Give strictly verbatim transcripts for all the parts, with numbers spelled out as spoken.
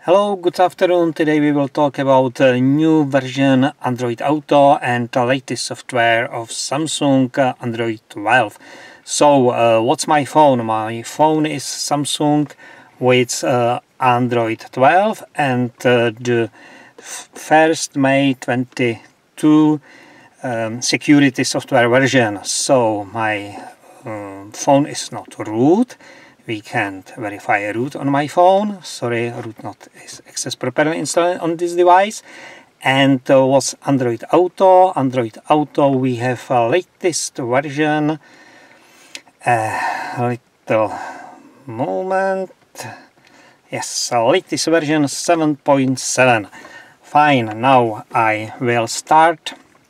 Hello, good afternoon. Today we will talk about a new version Android Auto and the latest software of Samsung uh, Android twelve. So, uh, what's my phone? My phone is Samsung with uh, Android twelve and uh, the first May twenty-two um, security software version. So, my uh, phone is not root. We can't verify root on my phone. Sorry, root not is access properly installed on this device. And uh, was Android Auto. Android Auto, we have a latest version. A little moment. Yes, a latest version seven point seven. Fine, now I will start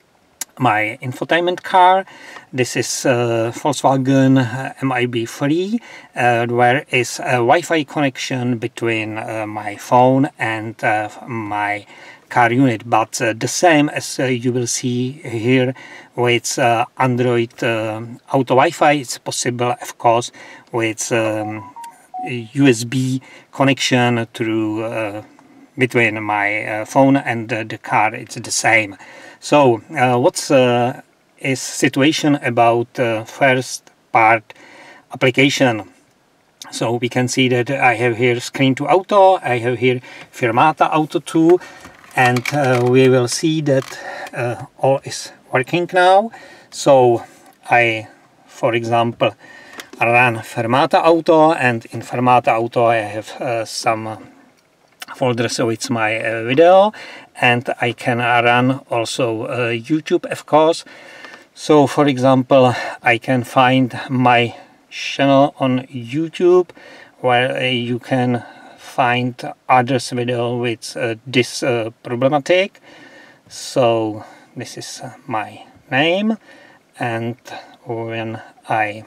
my infotainment car. This is uh, Volkswagen M I B three, uh, where is a Wi-Fi connection between uh, my phone and uh, my car unit, but uh, the same as uh, you will see here with uh, Android uh, Auto Wi-Fi. It's possible, of course, with um, U S B connection through uh, between my uh, phone and uh, the car. It's the same. So uh, what's uh, is situation about uh, first part application? So we can see that I have here Screen to Auto, I have here Fermata Auto two, and uh, we will see that uh, all is working now. So I, for example, run Fermata Auto, and in Fermata Auto I have uh, some folder, so it's my uh, video, and I can run also uh, YouTube, of course. So for example, I can find my channel on YouTube where uh, you can find others video with uh, this uh, problematic. So this is uh, my name, and when I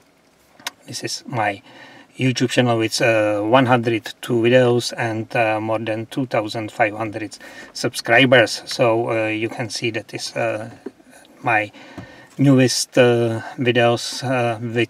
this is my YouTube channel with uh, one hundred two videos and uh, more than two thousand five hundred subscribers. So uh, you can see that is uh, my newest uh, videos uh, with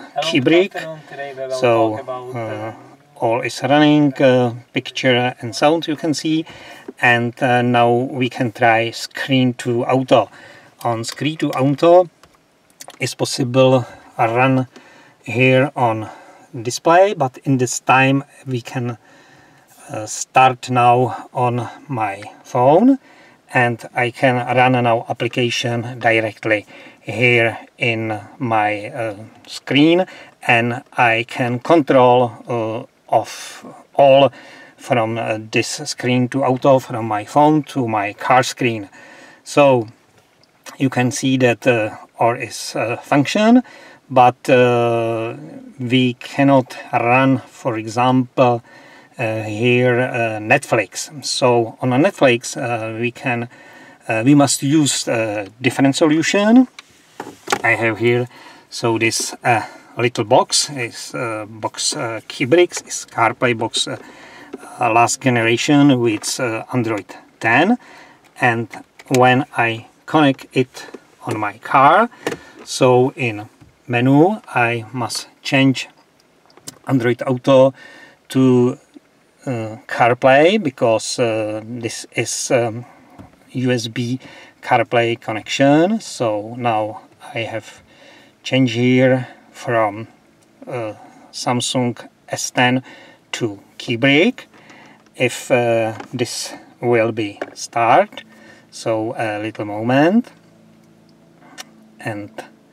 KyeBriq. So uh, all is running, uh, picture and sound you can see, and uh, now we can try Screen to Auto. On Screen to Auto is possible run here on display, but in this time we can uh, start now on my phone, and I can run now application directly here in my uh, screen, and I can control uh, of all from uh, this Screen to Auto, from my phone to my car screen. So you can see that uh, all is uh, function, but uh, we cannot run, for example, uh, here uh, NetFlix. So on a NetFlix uh, we can uh, we must use a different solution. I have here, so this uh, little box is uh, box uh, KyeBriq, is CarPlay box uh, uh, last generation with uh, Android ten, and when I connect it on my car, so in menu I must change Android Auto to uh, CarPlay, because uh, this is um, U S B CarPlay connection. So now I have changed here from uh, Samsung S ten to KyeBriq. If uh, this will be start, so a little moment, and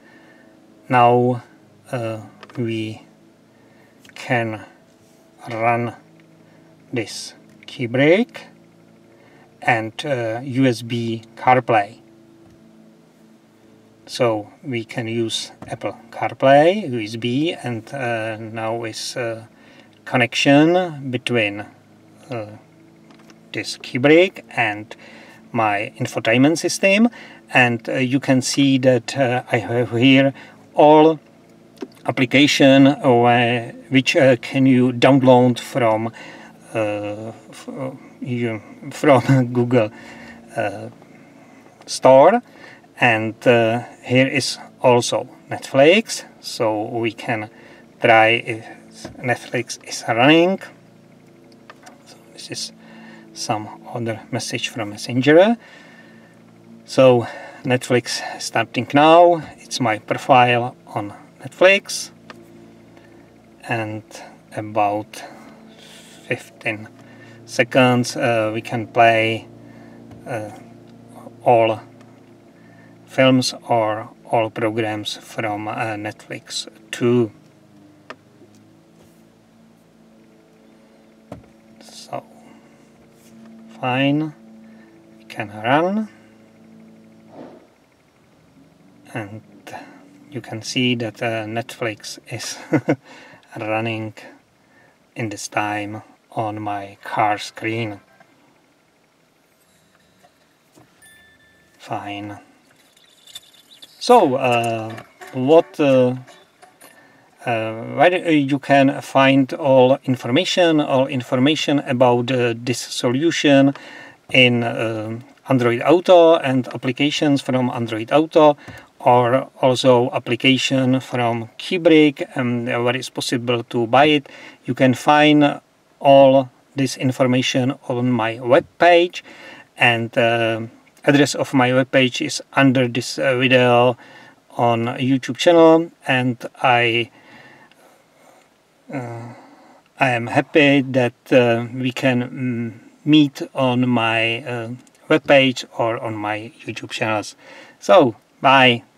now uh, we can run this KyeBriq and uh, U S B CarPlay. So we can use Apple CarPlay, U S B, and uh, now is uh, connection between uh, this KyeBriq and my infotainment system, and uh, you can see that uh, I have here all application uh, which uh, can you download from uh, you, from Google uh, Store, and uh, here is also NetFlix, so we can try if NetFlix is running. So this is some other message from Messenger. So Netflix starting now. It's my profile on Netflix, and about fifteen seconds uh, we can play uh, all films or all programs from uh, Netflix too. So fine, we can run, and you can see that uh, Netflix is running in this time on my car screen. Fine. So uh, what uh, uh, where you can find all information all information about uh, this solution in uh, Android Auto and applications from Android Auto, or also application from KyeBriq, and where it's possible to buy it. You can find all this information on my web page, and uh, address of my web page is under this uh, video on YouTube channel. And I uh, I am happy that uh, we can mm, meet on my uh, web page or on my YouTube channels. So bye.